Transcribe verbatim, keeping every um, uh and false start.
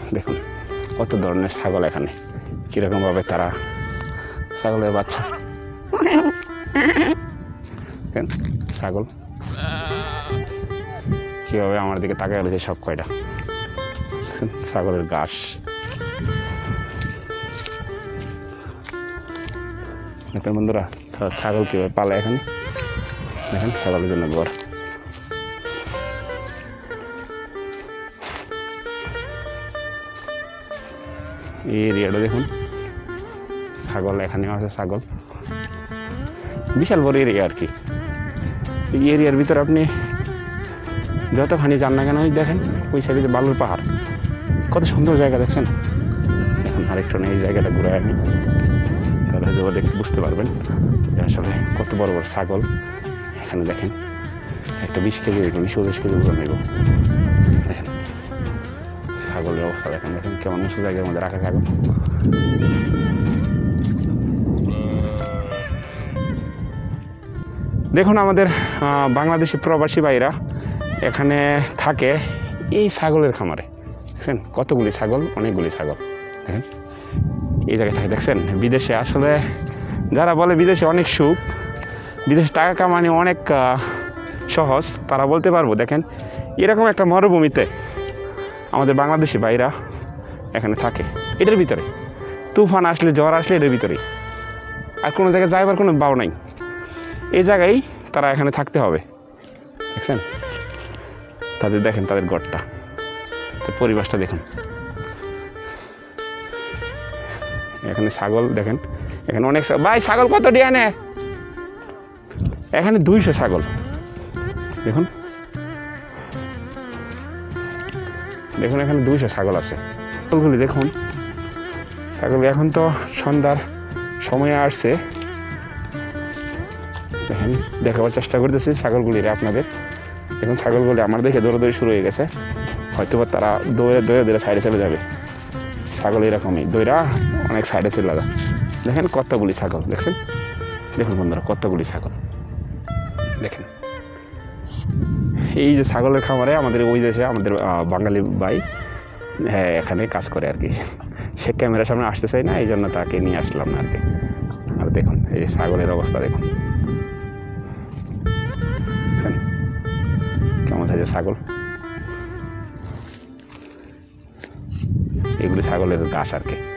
দেখুন কত ধরনের ছাগল এখানে, কীরকমভাবে তারা ছাগলের বাচ্চা ছাগল কীভাবে আমার দিকে তাকিয়ে রয়েছে সব কয়টা ছাগলের ঘাস। দেখেন বন্ধুরা ছাগল কীভাবে পালে এখানে, দেখেন ছাগলের জন্য ঘর। এই এরিয়াটা দেখুন, ছাগল এখানেও আছে, ছাগল বিশাল বড় এরিয়া আর কি। এই এরিয়ার ভিতরে আপনি যতখানি যান না কেন দেখেন ওই সাইডে বালুর পাহাড়, কত সুন্দর জায়গা দেখছেন। এখন আরেকটু এই জায়গাটা ঘুরে আমি তাহলে হয়তো দেখে বুঝতে পারবেন আসলে কত বড় বড় ছাগল এখানে। দেখেন একটা বিশ কেজি দেখুন, বিশ পঁচিশ কেজি ওজন নেব। দেখেন ছাগলের অবস্থা দেখেন, দেখেন কেমন উঁচু জায়গার মধ্যে রাখা ছাগল। দেখুন আমাদের বাংলাদেশি প্রবাসী ভাইরা এখানে থাকে এই ছাগলের খামারে। দেখছেন কতগুলি ছাগল, অনেকগুলি ছাগল। দেখেন এই জায়গায় থাকে, দেখছেন। বিদেশে আসলে যারা বলে বিদেশে অনেক সুখ, বিদেশে টাকা কামানো অনেক সহজ, তারা বলতে পারবো। দেখেন এরকম একটা মরুভূমিতে আমাদের বাংলাদেশি ভাইরা এখানে থাকে, এটার ভিতরে তুফান আসলে ঝড় আসলে এটার ভিতরে, আর কোনো জায়গায় যাইবার কোনো বাও নাই। এই জায়গায় তারা এখানে থাকতে হবে। দেখছেন তাদের, দেখেন তাদের ঘরটা, পরিবেশটা দেখুন। এখানে ছাগল দেখেন, এখানে অনেক ভাই ছাগল কত ডিয়া নে, এখানে দুইশো ছাগল। দেখুন দেখুন এখানে দুইশো ছাগল আছে। ছাগলগুলি দেখুন, ছাগল এখন তো সন্ধ্যার সময় আসছে। দেখেন দেখাবার চেষ্টা করতেছি ছাগলগুলিরে আপনাদের। এখন ছাগলগুলি আমার দেখে দৌড়াদৌড়ি শুরু হয়ে গেছে, হয়তো বা তারা দৌড়ে দৌড়ে দৌড়ে সাইডে চলে যাবে। ছাগল এরকমই দৌড়া অনেক সাইডে চলে যাবে। দেখেন কতগুলি ছাগল, দেখছেন। দেখুন বন্ধুরা কতগুলি ছাগল দেখেন। এই যে ছাগলের খামারে আমাদের ওই দেশে আমাদের বাঙালি ভাই হ্যাঁ এখানে কাজ করে আর কি। সে ক্যামেরার সামনে আসতে চাই না, এই জন্য তাকে নিয়ে আসলাম না আর কি। আর দেখুন এই ছাগলের অবস্থা দেখুন, কেমন সাইজের ছাগল। এগুলি ছাগলের ঘাস আর কি।